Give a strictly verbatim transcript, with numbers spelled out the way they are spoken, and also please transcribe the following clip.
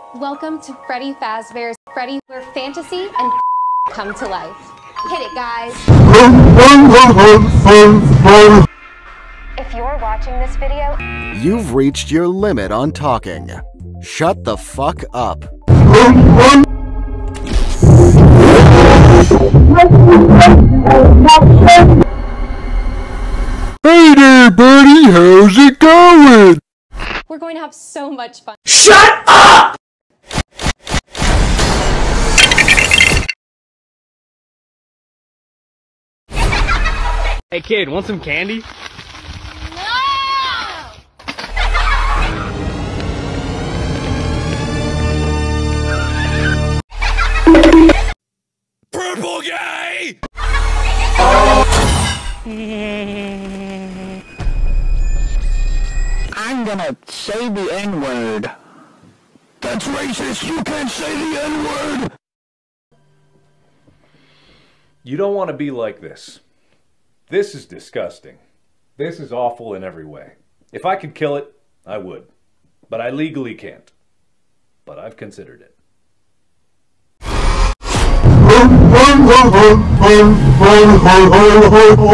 Welcome to Freddy Fazbear's Freddy, where fantasy and come to life. Hit it, guys. If you're watching this video, you've reached your limit on talking. Shut the fuck up. Hey there, buddy, how's it going? we're going to have so much fun. Shut up! Hey kid, want some candy? No! Purple guy! I'm gonna say the N-word. That's racist! You can't say the N-word! You don't want to be like this. This is disgusting. This is awful in every way. If I could kill it, I would. But I legally can't. But I've considered it.